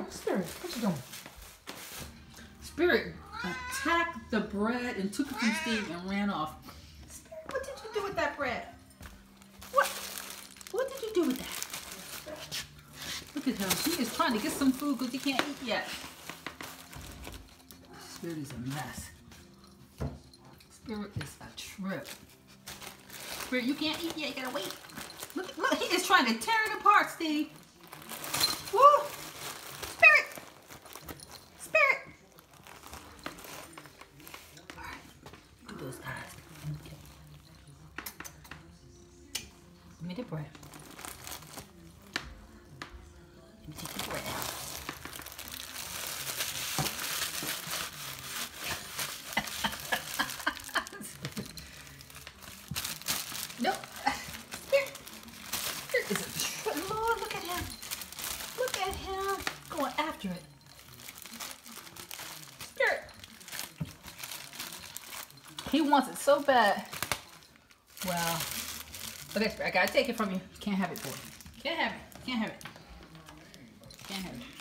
Spirit, what you doing? Spirit attacked the bread and took it from Steve and ran off. Spirit, what did you do with that bread? What? What did you do with that? Look at her. She is trying to get some food because he can't eat yet. Spirit is a mess. Spirit is a trip. Spirit, you can't eat yet. You gotta wait. Look, look, he is trying to tear it apart, Steve. Woo! Spirit! Spirit! Alright, look at those eyes. Give me the bread. Let me take the bread out. Nope. Spirit is a trip. Lord, look at him. Look at him going after it. Spirit. He wants it so bad. Well, okay, Spirit, I gotta take it from you. Can't have it, boy. Can't have it. Can't have it. Can't have it.